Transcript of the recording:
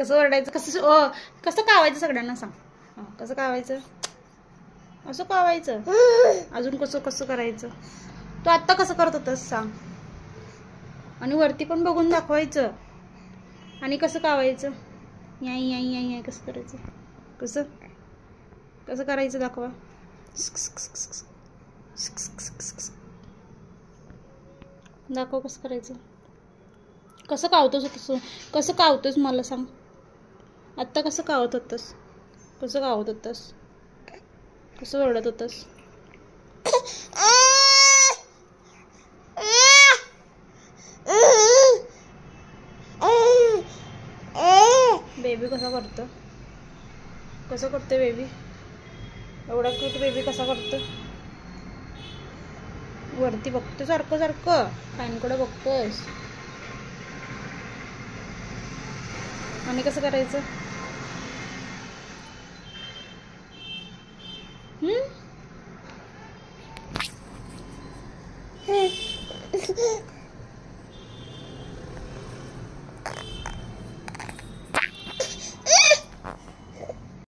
कसं ओरडायचं, कसं कावायचं सगळ्यांना सांग. कसं कावायचं, असं कावायचं. अजून कसं कसं करायचं. तू आत्ता कसं करत होतस सांग. आणि वरती पण बघून दाखवायचं. आणि कसं कावायचं. याई याई याई याई कसं करायचं. कसं कसं करायचं दाखवा. दाखव कसं करायचं. कसं कावतोस तसं, कसं कावतोस मला सांग. आत्ता कसं कावत होतस, कसं कावत होतस, कसं ओरडत होतस. बेबी कसा करतो, कसं करते बेबी. एवढा क्यूट बेबी कसा करतो. वरती बघतो सारखं सारखं, फॅनकडे बघतोयस. आणि कसं करायचं.